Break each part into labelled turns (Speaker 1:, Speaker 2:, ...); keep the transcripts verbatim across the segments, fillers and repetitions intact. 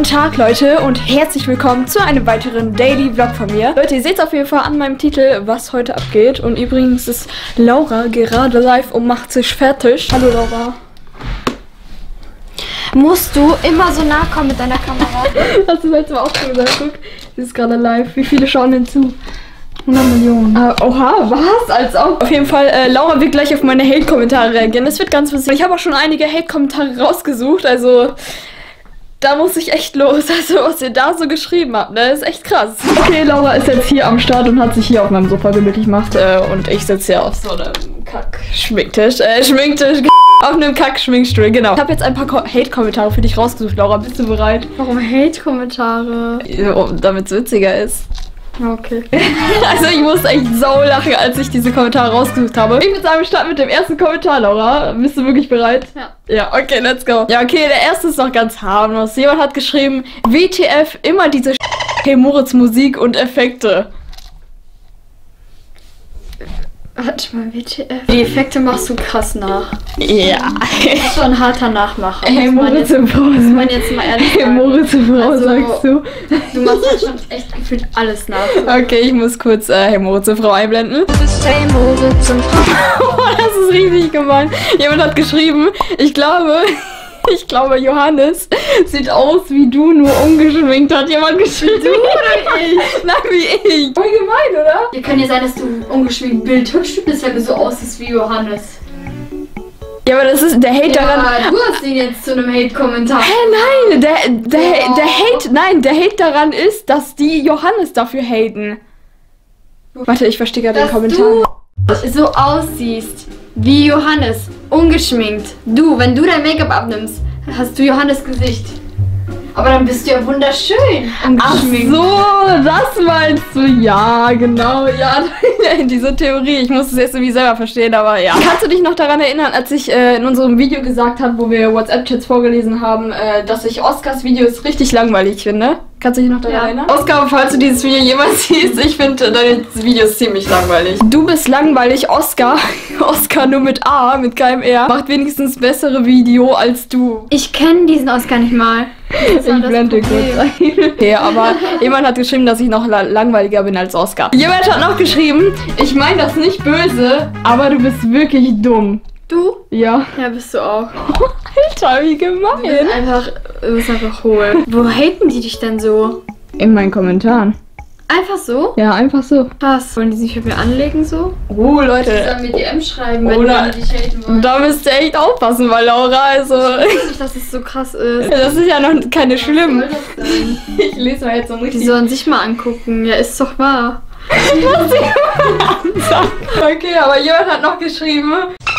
Speaker 1: Tag, Leute, und herzlich willkommen zu einem weiteren Daily Vlog von mir. Leute, ihr seht auf jeden Fall an meinem Titel, was heute abgeht. Und übrigens ist Laura gerade live und macht sich fertig. Hallo Laura.
Speaker 2: Musst du immer so nah kommen mit deiner Kamera?
Speaker 1: Hast du letztes Mal auch schon gesagt? Guck, sie ist gerade live. Wie viele schauen denn zu? hundert Millionen. Uh, oha, was? Als ob. Auf jeden Fall, äh, Laura wird gleich auf meine Hate-Kommentare reagieren. Das wird ganz witzig. Ich habe auch schon einige Hate-Kommentare rausgesucht, also da muss ich echt los. Also, was ihr da so geschrieben habt, ne, ist echt krass. Okay, Laura ist jetzt hier am Start und hat sich hier auf meinem Sofa gemütlich gemacht. Äh, und ich sitze hier auf so einem Kack-Schminktisch. Äh, Schminktisch. Auf einem Kack-Schminkstuhl, genau. Ich habe jetzt ein paar Hate-Kommentare für dich rausgesucht, Laura. Bist du bereit?
Speaker 2: Warum Hate-Kommentare?
Speaker 1: Ja, damit es witziger ist.
Speaker 2: Okay.
Speaker 1: Also ich musste echt sau lachen, als ich diese Kommentare rausgesucht habe. Ich würde sagen, wir starten mit dem ersten Kommentar, Laura. Bist du wirklich bereit?
Speaker 2: Ja.
Speaker 1: Ja, okay, let's go. Ja, okay, der erste ist noch ganz harmlos. Jemand hat geschrieben, W T F, immer diese Hey Moritz Musik und Effekte.
Speaker 2: Warte mal, W T F. Die Effekte machst du krass nach.
Speaker 1: Ja.
Speaker 2: Du bist schon ein harter Nachmacher.
Speaker 1: Hey Moritz im Frau.
Speaker 2: Muss man jetzt mal ehrlich
Speaker 1: Hey
Speaker 2: sagen.
Speaker 1: Moritz im Frau,
Speaker 2: Also,
Speaker 1: sagst du.
Speaker 2: Du machst halt schon echt gefühlt alles nach.
Speaker 1: Okay, ich muss kurz äh, Hey Moritz im Frau einblenden.
Speaker 2: Hey Moritz im Frau.
Speaker 1: Das ist richtig gemein. Jemand hat geschrieben, ich glaube, ich glaube, Johannes sieht aus wie du, nur ungeschminkt, hat jemand geschrieben.
Speaker 2: Du oder ich?
Speaker 1: Nein, wie ich. Voll gemein, oder?
Speaker 2: Hier kann ja sein, dass du ungeschminkt bildhübsch bist, wenn du so aussiehst wie Johannes.
Speaker 1: Ja, aber das ist der Hate
Speaker 2: Ja,
Speaker 1: daran.
Speaker 2: du hast ihn jetzt zu einem Hate-Kommentar.
Speaker 1: Hä, nein, der, der,
Speaker 2: Oh.
Speaker 1: der Hate, nein, der Hate daran ist, dass die Johannes dafür haten. Warte, ich verstehe gerade den
Speaker 2: Dass
Speaker 1: Kommentar.
Speaker 2: du so aussiehst wie Johannes, ungeschminkt. Du, wenn du dein Make-up abnimmst, hast du Johannes Gesicht. Aber dann bist du ja wunderschön
Speaker 1: Ach
Speaker 2: ungeschminkt.
Speaker 1: so, das meinst du? Ja, genau, ja, diese Theorie. Ich muss es jetzt irgendwie selber verstehen, aber ja. Kannst du dich noch daran erinnern, als ich äh, in unserem Video gesagt habe, wo wir WhatsApp-Chats vorgelesen haben, äh, dass ich Oscars Videos richtig langweilig finde? Kannst du dich noch daran
Speaker 2: Ja.
Speaker 1: erinnern? Oscar, falls du dieses Video jemals siehst, ich finde deine Videos ziemlich langweilig. Du bist langweilig, Oscar. Oscar nur mit A, mit keinem R. Macht wenigstens bessere Video als du.
Speaker 2: Ich kenne diesen Oscar nicht mal. Das ist
Speaker 1: Ich blende kurz ein. Okay, aber jemand hat geschrieben, dass ich noch la langweiliger bin als Oscar. Jemand hat noch geschrieben, ich meine das nicht böse, aber du bist wirklich dumm.
Speaker 2: Du?
Speaker 1: Ja.
Speaker 2: Ja, bist du auch.
Speaker 1: Alter, wie
Speaker 2: Du bist
Speaker 1: gemein.
Speaker 2: einfach, du bist einfach hohl. Wo haten die dich denn so?
Speaker 1: In meinen Kommentaren.
Speaker 2: Einfach so?
Speaker 1: Ja, einfach so.
Speaker 2: Krass. Wollen die sich mit mir anlegen so?
Speaker 1: Oh,
Speaker 2: Die
Speaker 1: Leute.
Speaker 2: sollen mir D M schreiben, wenn
Speaker 1: Oder-
Speaker 2: die dich haten wollen.
Speaker 1: Da müsst ihr echt aufpassen, weil Laura, also...
Speaker 2: Nicht, dass es so krass ist.
Speaker 1: Das ist ja noch keine schlimm.
Speaker 2: Was soll das denn?
Speaker 1: Ich lese mal jetzt so
Speaker 2: Die
Speaker 1: richtig...
Speaker 2: sollen sich mal angucken. Ja, ist doch wahr.
Speaker 1: Was ich sagen. Okay, aber jemand hat noch geschrieben...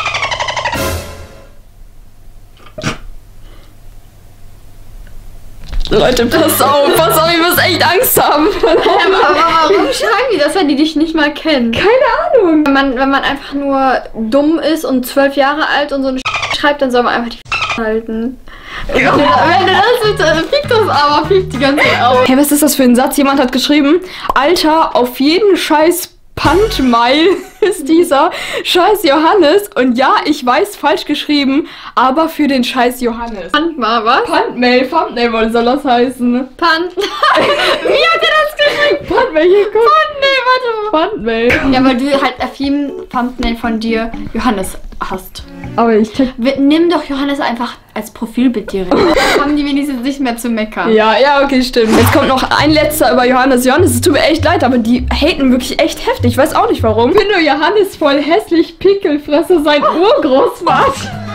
Speaker 1: Leute, pass auf, pass auf, ihr müsst echt Angst haben.
Speaker 2: Aber, aber warum schreiben die das, wenn die dich nicht mal kennen?
Speaker 1: Keine Ahnung.
Speaker 2: Wenn man, wenn man einfach nur dumm ist und zwölf Jahre alt und so eine schreibt, dann soll man einfach die halten.
Speaker 1: Ja.
Speaker 2: Wenn du das willst, dann fliegt das aber, fliegt die ganze Zeit auf.
Speaker 1: Hey, was ist das für ein Satz? Jemand hat geschrieben, Alter, auf jeden Scheiß Puntmail ist dieser Scheiß Johannes. Und ja, ich weiß, falsch geschrieben, aber für den Scheiß Johannes.
Speaker 2: Pant mal, was?
Speaker 1: Puntmail, Thumbnail soll das heißen.
Speaker 2: Pant. Wie hat er das geschrieben?
Speaker 1: Puntmail, hier guck.
Speaker 2: Nee, warte mal.
Speaker 1: Puntmail.
Speaker 2: Ja, weil du halt auf jedem Thumbnail von dir Johannes hast.
Speaker 1: Aber ich check.
Speaker 2: W- Nimm doch Johannes einfach als Profilbild direkt. Dann haben die wenigstens nicht mehr zu meckern.
Speaker 1: Ja, ja, okay, stimmt. Jetzt kommt noch ein letzter über Johannes. Johannes, es tut mir echt leid, aber die haten wirklich echt heftig. Ich weiß auch nicht warum. Ich finde Johannes voll hässlich, Pickelfresse, sein Urgroßvater.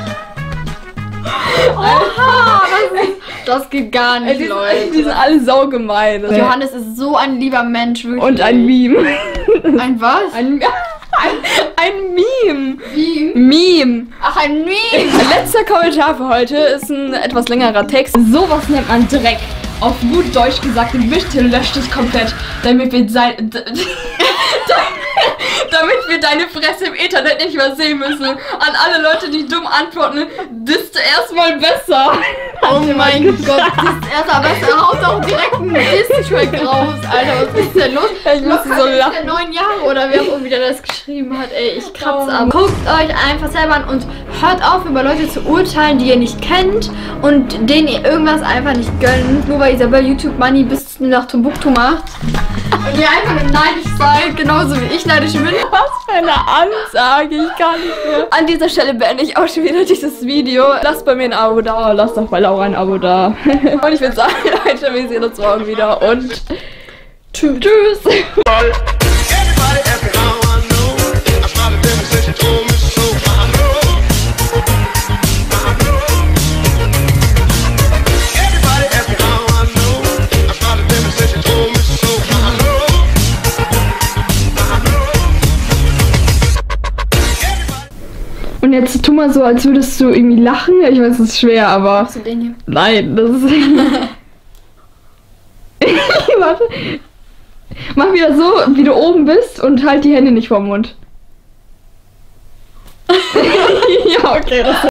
Speaker 2: Oha, das, ist, das geht gar
Speaker 1: Ey,
Speaker 2: nicht,
Speaker 1: die, sind,
Speaker 2: Leute.
Speaker 1: die sind alle saugemein.
Speaker 2: Johannes ist so ein lieber Mensch, wirklich.
Speaker 1: Und ein Meme.
Speaker 2: Ein was?
Speaker 1: Ein, ein, ein Meme.
Speaker 2: Wie?
Speaker 1: Meme.
Speaker 2: Ach, ein Meme.
Speaker 1: Letzter Kommentar für heute ist ein etwas längerer Text. Sowas nennt man Dreck. Auf gut Deutsch gesagt, bitte löscht es komplett, damit wir sein... damit Damit wir deine Fresse im Internet nicht mehr sehen müssen. An alle Leute, die dumm antworten, disst erstmal besser.
Speaker 2: Oh mein Gott, das ist erst aber besser. Haut doch direkt einen Diss-Track raus, Alter. Was ist denn los?
Speaker 1: Ich muss so lachen.
Speaker 2: neun Jahre oder wer auch wieder das geschrieben hat, ey. Ich kratze ab. Guckt euch einfach selber an und hört auf, über Leute zu urteilen, die ihr nicht kennt und denen ihr irgendwas einfach nicht gönnt. Nur weil Isabel YouTube Money bis nach Timbuktu macht. Und ihr einfach nur neidisch seid, genauso wie ich neidisch bin.
Speaker 1: Was für eine Ansage, ich kann nicht mehr. An dieser Stelle beende ich auch schon wieder dieses Video. Lasst bei mir ein Abo da, lasst auch bei Laura ein Abo da. Und ich würde sagen, Leute, wir sehen uns morgen wieder und tschüss. Tschüss. Und jetzt tu mal so, als würdest du irgendwie lachen. Ich weiß, es ist schwer, aber...
Speaker 2: Machst du den hier?
Speaker 1: Nein, das ist... Warte. Mach wieder so, wie du oben bist und halt die Hände nicht vorm Mund. Ja, okay, das